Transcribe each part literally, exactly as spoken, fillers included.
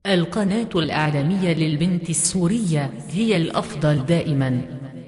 القناة الإعلامية للبنت السورية هي الأفضل دائما.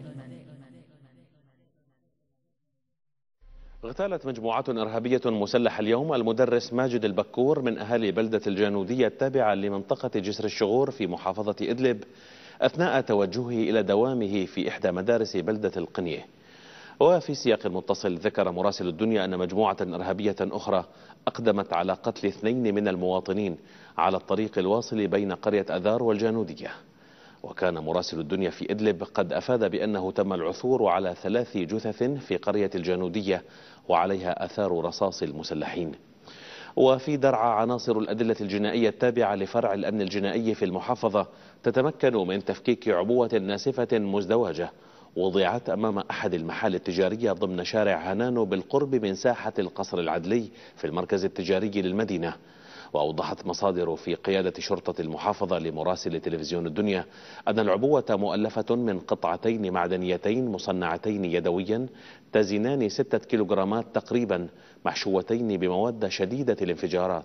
اغتالت مجموعة إرهابية مسلحة اليوم المدرس ماجد البكور من أهالي بلدة الجانودية التابعة لمنطقة جسر الشغور في محافظة إدلب أثناء توجهه إلى دوامه في إحدى مدارس بلدة القنية. وفي سياق متصل ذكر مراسل الدنيا أن مجموعة إرهابية أخرى أقدمت على قتل اثنين من المواطنين على الطريق الواصل بين قرية أذار والجانودية. وكان مراسل الدنيا في إدلب قد أفاد بأنه تم العثور على ثلاث جثث في قرية الجانودية وعليها آثار رصاص المسلحين. وفي درعا عناصر الأدلة الجنائية التابعة لفرع الأمن الجنائي في المحافظة تتمكن من تفكيك عبوة ناسفة مزدوجة وضعت أمام أحد المحال التجارية ضمن شارع هنانو بالقرب من ساحة القصر العدلي في المركز التجاري للمدينة. وأوضحت مصادر في قيادة شرطة المحافظة لمراسل تلفزيون الدنيا أن العبوة مؤلفة من قطعتين معدنيتين مصنعتين يدويا تزنان ستة كيلوغرامات تقريبا محشوتين بمواد شديدة الانفجارات.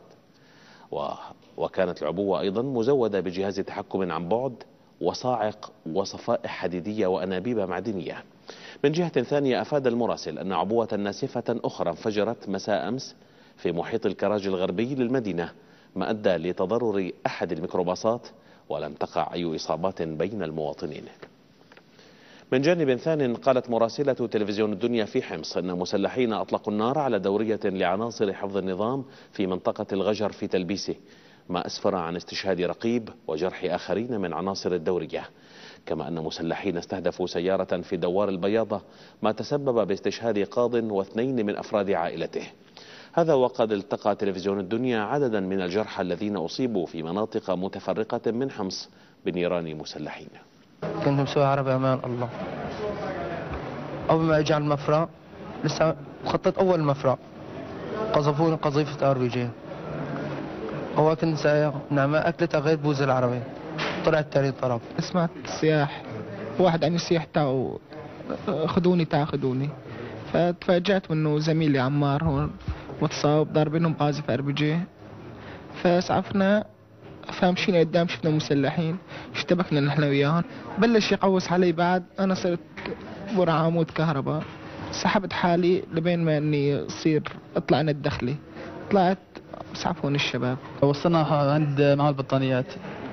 وكانت العبوة أيضا مزودة بجهاز تحكم عن بعد وصاعق وصفائح حديدية وأنابيب معدنية. من جهة ثانية أفاد المراسل أن عبوة ناسفة أخرى انفجرت مساء أمس في محيط الكراج الغربي للمدينة ما أدى لتضرر أحد الميكروباصات ولم تقع أي إصابات بين المواطنين. من جانب ثان قالت مراسلة تلفزيون الدنيا في حمص أن مسلحين أطلقوا النار على دورية لعناصر حفظ النظام في منطقة الغجر في تلبيسه ما أسفر عن استشهاد رقيب وجرح آخرين من عناصر الدورية. كما أن مسلحين استهدفوا سيارة في دوار البياضة ما تسبب باستشهاد قاض واثنين من أفراد عائلته. هذا وقد التقى تلفزيون الدنيا عددا من الجرحى الذين أصيبوا في مناطق متفرقة من حمص بنيران مسلحين. كنت مسوي عربي أمان الله. أول ما أجي على المفرق لسه خطيت أول مفرق قذفوني قذيفة ار بي جي. هو كنت سايق نعم أكلتها غير بوز العربي طلعت تاني طرف. سمعت السياح واحد عن السياح تاعو خدوني تاخدوني فتفاجأت منه زميلي عمار هون متصاب ضاربينهم قاذف ار بي جي فاسعفنا فمشينا قدام شفنا مسلحين اشتبكنا نحن وياهم بلش يقوس علي بعد انا صرت ورا عمود كهرباء سحبت حالي لبين ما اني اصير اطلع انا الدخلي طلعت اسعفوني الشباب. وصلنا عند معمل البطانيات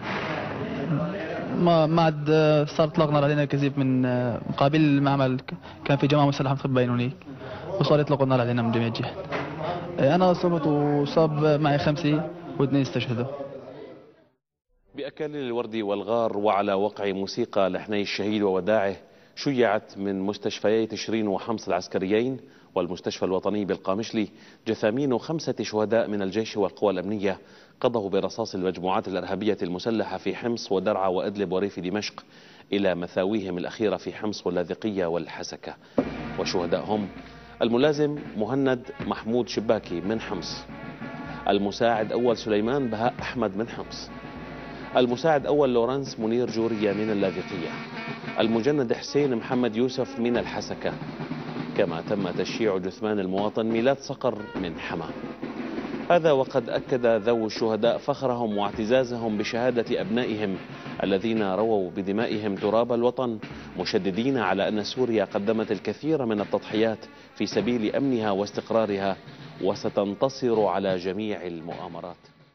ما ما عاد صار اطلاق نار علينا كثيف من مقابل المعمل كان في جماعه مسلحه متخبين هناك وصار يطلقوا النار علينا من جميع الجهات. انا صبت وصاب معي خمسه واثنين استشهدوا. بأكاليل الورد والغار وعلى وقع موسيقى لحني الشهيد ووداعه شيعت من مستشفيي تشرين وحمص العسكريين والمستشفى الوطني بالقامشلي جثامين خمسة شهداء من الجيش والقوى الأمنية قضوا برصاص المجموعات الإرهابية المسلحة في حمص ودرعا وإدلب وريف دمشق إلى مثاويهم الأخيرة في حمص واللاذقية والحسكة. والشهداء هم الملازم مهند محمود شباكي من حمص، المساعد أول سليمان بهاء أحمد من حمص، المساعد أول لورنس منير جورية من اللاذقية، المجند حسين محمد يوسف من الحسكة. كما تم تشييع جثمان المواطن ميلاد صقر من حما. هذا وقد أكد ذوي الشهداء فخرهم واعتزازهم بشهادة أبنائهم الذين رووا بدمائهم تراب الوطن مشددين على أن سوريا قدمت الكثير من التضحيات في سبيل أمنها واستقرارها وستنتصر على جميع المؤامرات.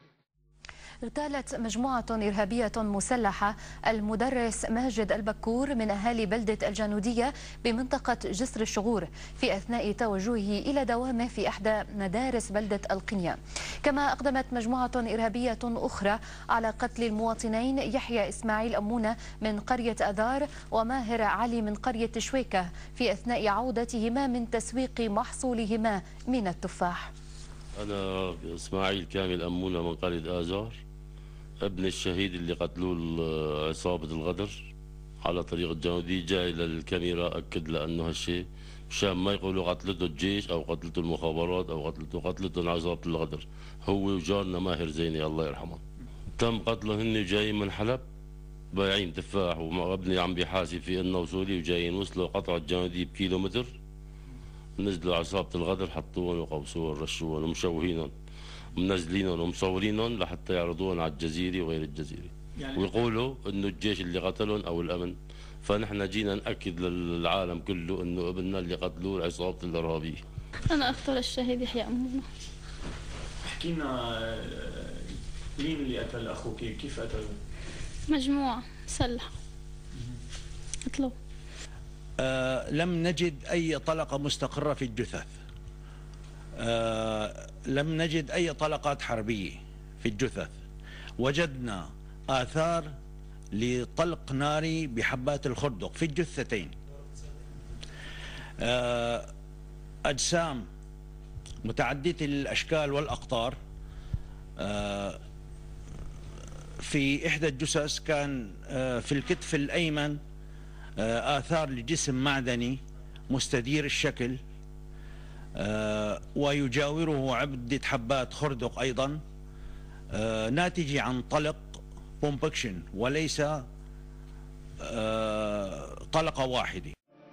اغتالت مجموعة إرهابية مسلحة المدرس ماجد البكور من أهالي بلدة الجانودية بمنطقة جسر الشغور في أثناء توجهه إلى دوامه في إحدى مدارس بلدة القنية. كما أقدمت مجموعة إرهابية أخرى على قتل المواطنين يحيى إسماعيل أمونة من قرية أذار وماهر علي من قرية شويكة في أثناء عودتهما من تسويق محصولهما من التفاح. أنا إسماعيل كامل أمونة من قرية آذار ابن الشهيد اللي قتلوه عصابة الغدر على طريق الجانودية. جاي للكاميرا أكد لأنه هالشيء مشان ما يقولوا قتلته الجيش أو قتلته المخابرات أو قتلته قتلته عصابة الغدر. هو وجارنا ماهر زيني الله يرحمه تم قتله هن جايين من حلب بايعين تفاح وابني عم بيحاسب في إنه وصولي وجايين وصلوا قطع الجانودية بكيلومتر نزلوا عصابة الغدر حطوهم وقوسوهم رشوهم ومشوهينهم منزلينهم ومصورينهم لحتى يعرضوهم على الجزيرة وغير الجزيرة، يعني ويقولوا انه الجيش اللي قتلهم او الامن. فنحن جينا ناكد للعالم كله انه ابننا اللي قتلوه عصابة الارهابية. انا اقتل الشهيد يحيى امومه. احكي لنا مين اللي قتل اخوك؟ كيف قتلوه؟ مجموعة مسلحة قتلوه. آه لم نجد أي طلقة مستقرة في الجثث. آه لم نجد أي طلقات حربية في الجثث. وجدنا آثار لطلق ناري بحبات الخردق في الجثتين. آه أجسام متعددة الأشكال والأقطار. آه في إحدى الجثث كان في الكتف الأيمن آثار لجسم معدني مستدير الشكل، ويجاوره عدة حبات خردق أيضا ناتجة عن طلق بومبكشن وليس طلقة واحدة.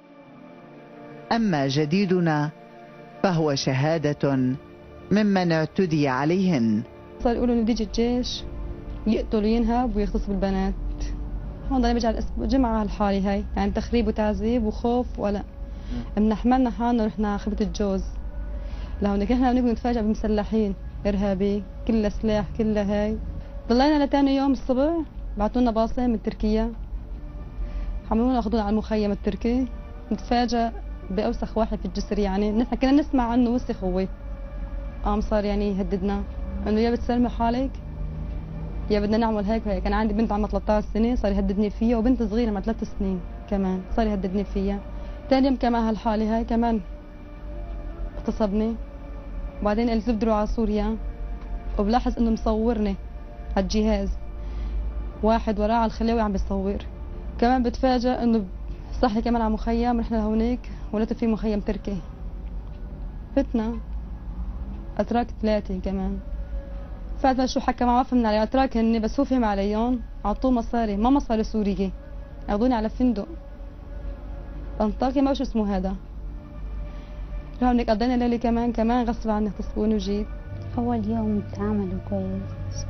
أما جديدنا فهو شهادة ممن اعتدي عليهن. صار يقولوا إنه بيجي الجيش يقتل وينهب ويغتصب البنات. هون ضل بيجي جمعة هالحالة هاي، يعني تخريب وتعذيب وخوف ولا من حملنا حالنا ورحنا خربة الجوز لهونيك. احنا بنبقى نتفاجئ بمسلحين ارهابي كلها سلاح كلها هاي. ضلينا لتاني يوم الصبح بعثوا لنا باصة من تركيا، حملونا اخذونا على المخيم التركي. نتفاجئ باوسخ واحد في الجسر، يعني نحن كنا نسمع عنه وسخ هو. قام صار يعني يهددنا انه يا بتسلمي حالك يا بدنا نعمل هيك وهيك. كان عندي بنت عمرها ثلاث عشرة سنة صار يهددني فيها، وبنت صغيرة عمرها ثلاث سنين كمان صار يهددني فيها. ثاني يوم كمان هالحالة هاي كمان اغتصبني. وبعدين قلت له بدروا على سوريا، وبلاحظ انه مصورني على الجهاز واحد وراه على الخلاوي عم بيصور. كمان بتفاجئ انه صحي كمان على مخيم. رحنا لهونيك ولقيت في مخيم تركي، فتنا اتراك ثلاثة كمان. فعلا شو حكى معه ما فهمنا عليه، اتراك هني بس هو فهم عليهم. عطوه مصاري، ما مصاري سورية، اخذوني على فندق انطاكيا ما شو اسمه هذا. هونيك قضينا ليلة كمان كمان غصب عني اغتصبوني وجيت. اول يوم تعاملوا كويس،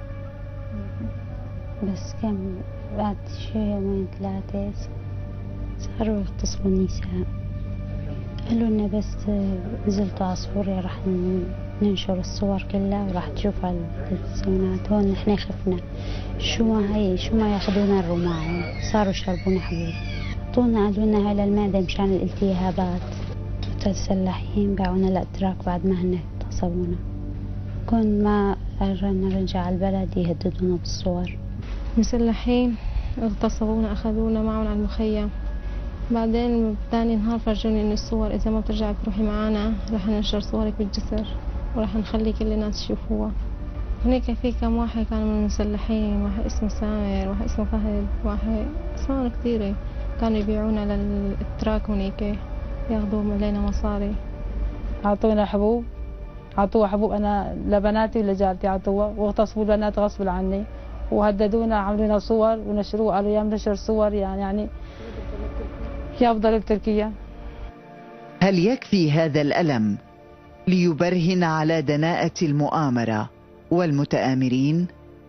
بس كان بعد شي يومين ثلاثة صاروا يغتصبوا النساء. قالوا لنا بس نزلتوا على سوريا راح ننشر الصور كلها وراح تشوف على التلفزيونات. هون نحن خفنا شو ما هي شو ما ياخذونا الرماعي. صاروا يشربونا حبوب، طولنا قالوا لنا هاي للمعدة مشان الالتهابات. متسلحين باعونا الاتراك بعد ما هن اغتصبونا. كون ما قررنا نرجع على البلد يهددونا بالصور. مسلحين اغتصبونا اخذونا معهم على المخيم. بعدين ثاني نهار فرجوني انه الصور اذا ما بترجعي تروحي معنا رح ننشر صورك بالجسر ورح نخلي كل الناس يشوفوها. هناك في كم واحد كانوا من المسلحين، واحد اسمه سامر، واحد اسمه فهد، واحد اسماء كثيرة كانوا يبيعونا للتراك هناك ياخذوا علينا مصاري. اعطونا حبوب، اعطوها حبوب انا لبناتي ولجارتي اعطوها، واغتصبوا البنات غصب عني وهددونا عملوا لنا صور ونشروه. قالوا يا بنشر صور يعني يعني يفضل بتركيا. هل يكفي هذا الألم ليبرهن على دناءة المؤامرة والمتآمرين؟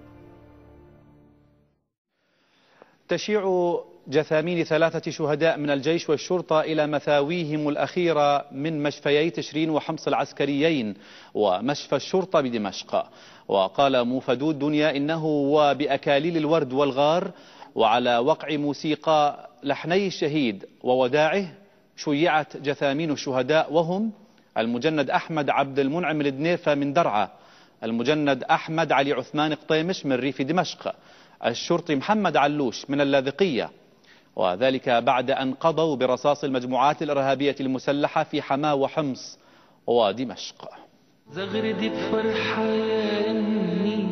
تشيع جثامين ثلاثة شهداء من الجيش والشرطة إلى مثاويهم الأخيرة من مشفيي تشرين وحمص العسكريين ومشفى الشرطة بدمشق. وقال موفدو الدنيا إنه وبأكاليل الورد والغار وعلى وقع موسيقى لحني الشهيد ووداعه شيعت جثامين الشهداء، وهم المجند أحمد عبد المنعم الدنيفة من درعا، المجند أحمد علي عثمان قطيمش من ريف دمشق، الشرطي محمد علوش من اللاذقية، وذلك بعد أن قضوا برصاص المجموعات الإرهابية المسلحة في حماة وحمص ودمشق. زغردي بفرحة يا أمي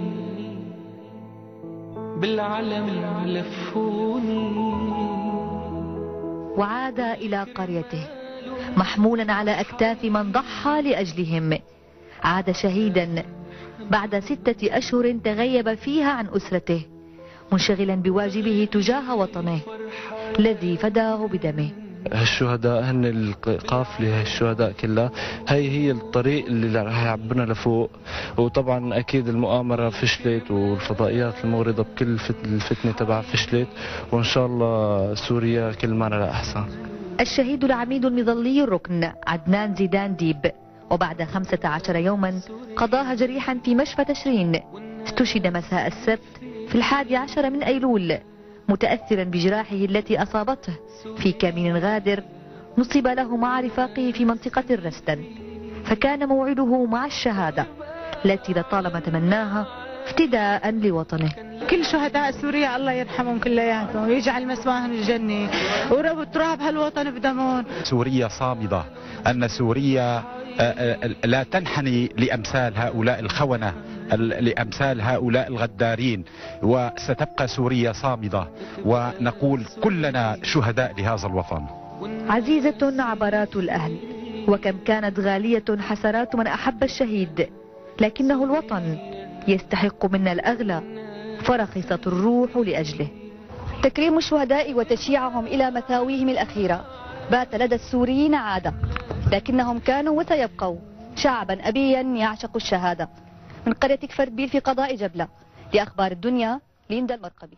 بالعلم لفوني. وعاد إلى قريته محمولا على أكتاف من ضحى لأجلهم. عاد شهيدا بعد ستة أشهر تغيب فيها عن أسرته، منشغلا بواجبه تجاه وطنه الذي فداه بدمه. هالشهداء هن القافلة، هالشهداء كلها هي هي الطريق اللي رح يعبرنا لفوق. وطبعا أكيد المؤامرة فشلت والفضائيات المغرضة بكل الفتنة تبعها فشلت، وإن شاء الله سوريا كل مرة أحسن. الشهيد العميد المظلي الركن عدنان زيدان ديب، وبعد خمسة عشر يوما قضاها جريحا في مشفى تشرين، استشهد مساء السبت في الحادي عشر من أيلول متأثرا بجراحه التي أصابته في كمين غادر نصب له مع رفاقه في منطقة الرستن، فكان موعده مع الشهادة التي لطالما تمناها افتداء لوطنه. كل شهداء سوريا الله يرحمهم كلياتهم ويجعل مسواهم الجنة ورب تراب هالوطن بدمهم. سوريا صامدة، أن سوريا لا تنحني لأمثال هؤلاء الخونة، لأمثال هؤلاء الغدارين، وستبقى سوريا صامدة، ونقول كلنا شهداء لهذا الوطن. عزيزة عبرات الأهل، وكم كانت غالية حسرات من أحب الشهيد، لكنه الوطن يستحق منا الأغلى، فرخصت الروح لأجله. تكريم الشهداء وتشييعهم إلى مثاويهم الأخيرة بات لدى السوريين عادة، لكنهم كانوا وسيبقوا شعبا أبيا يعشق الشهادة. من قرية كفربيل في قضاء جبلة، لأخبار الدنيا ليندا المرقبي.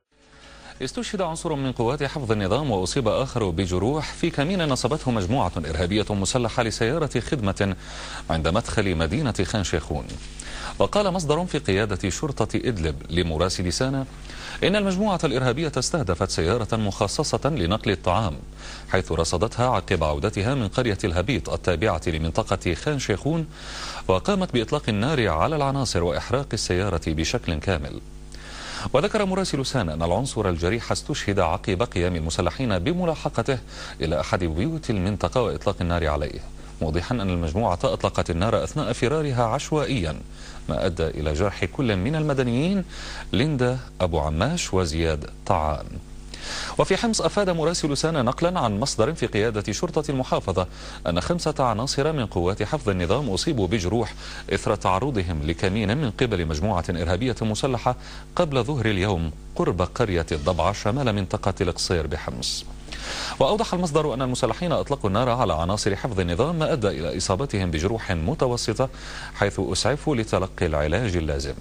استشهد عنصر من قوات حفظ النظام وأصيب آخر بجروح في كمين نصبته مجموعة إرهابية مسلحة لسيارة خدمة عند مدخل مدينة خان شيخون. وقال مصدر في قيادة شرطة إدلب لمراسل سانا إن المجموعة الإرهابية استهدفت سيارة مخصصة لنقل الطعام، حيث رصدتها عقب عودتها من قرية الهبيط التابعة لمنطقة خان شيخون، وقامت بإطلاق النار على العناصر وإحراق السيارة بشكل كامل. وذكر مراسل سانا أن العنصر الجريح استشهد عقب قيام المسلحين بملاحقته إلى أحد بيوت المنطقة وإطلاق النار عليه، موضحا أن المجموعة أطلقت النار أثناء فرارها عشوائيا، ما أدى إلى جرح كل من المدنيين ليندا أبو عماش وزياد طعان. وفي حمص أفاد مراسل سانا نقلا عن مصدر في قيادة شرطة المحافظة أن خمسة عناصر من قوات حفظ النظام أصيبوا بجروح إثر تعرضهم لكمين من قبل مجموعة إرهابية مسلحة قبل ظهر اليوم قرب قرية الضبعة شمال منطقة القصير بحمص. وأوضح المصدر أن المسلحين أطلقوا النار على عناصر حفظ النظام، ما أدى إلى إصابتهم بجروح متوسطة، حيث أسعفوا لتلقي العلاج اللازم.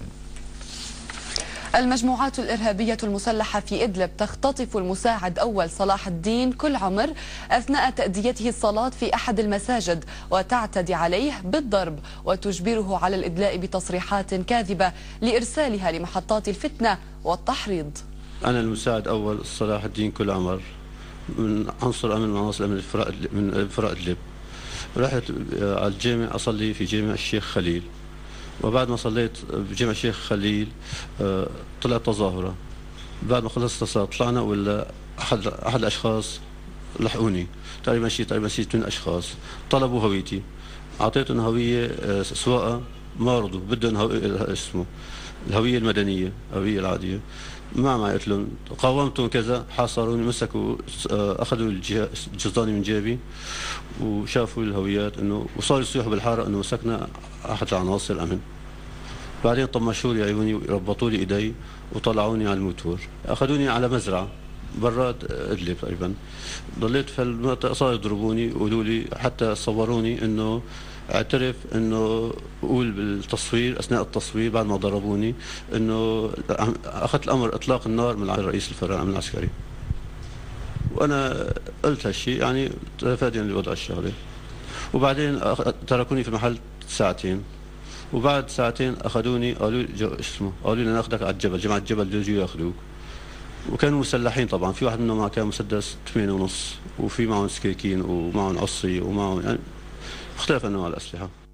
المجموعات الإرهابية المسلحة في إدلب تختطف المساعد أول صلاح الدين كل عمر أثناء تأديته الصلاة في أحد المساجد، وتعتدي عليه بالضرب وتجبره على الإدلاء بتصريحات كاذبة لإرسالها لمحطات الفتنة والتحريض. أنا المساعد أول صلاح الدين كل عمر من عنصر أمن عناصر أمن من فرق إدلب. رحت على الجامع أصلي في جامع الشيخ خليل، وبعد ما صليت بجامع الشيخ خليل طلعت تظاهرة. بعد ما خلصت الصلاة طلعنا ولا أحد أحد الأشخاص لحقوني، تقريبا شيء تقريبا ستين أشخاص، طلبوا هويتي، أعطيتهم هوية سواقة، ما رضوا، بدهم هوية اسمه الهوية المدنية، الهوية العادية. ما معي قلت لهم، قاومتهم كذا، حاصروني، مسكوا أخذوا الجزاني من جيبي وشافوا الهويات انه، وصاروا يصيحوا بالحاره انه مسكنا احد العناصر الامن. بعدين طمشوا لي عيوني وربطوا لي ايدي وطلعوني على الموتور، اخذوني على مزرعه برات ادلب تقريبا. ضليت في المنطقه، صاروا يضربوني ويقولوا لي، حتى صوروني انه اعترف انه اقول بالتصوير اثناء التصوير بعد ما ضربوني انه اخذت الامر اطلاق النار من رئيس الفرع الامن العسكري. وانا قلت هالشيء يعني تفاديا لوضع الشغله. وبعدين تركوني في المحل ساعتين، وبعد ساعتين اخذوني قالوا لي اسمه قالوا لي ناخذك على الجبل، جماعه الجبل بده يجوا ياخذوك. وكانوا مسلحين طبعا، في واحد منهم معه كان مسدس ثمانية ونص، وفي معهم سكاكين ومعهم عصي ومعهم يعني مختلف انواع الاسلحه.